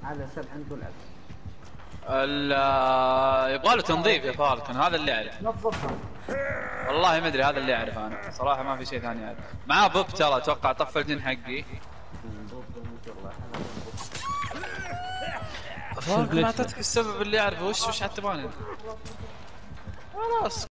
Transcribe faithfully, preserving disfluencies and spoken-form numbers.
على سبع نقول عبد. يبغى له تنظيف يا فالكون، هذا اللي اعرف. نظفها. والله ما ادري، هذا اللي اعرف انا صراحه، ما في شيء ثاني اعرف. معاه بوب ترى، اتوقع طف الجن حقي. فالكون اعطيتك السبب اللي اعرفه، وش وش حتى تبغاني؟ خلاص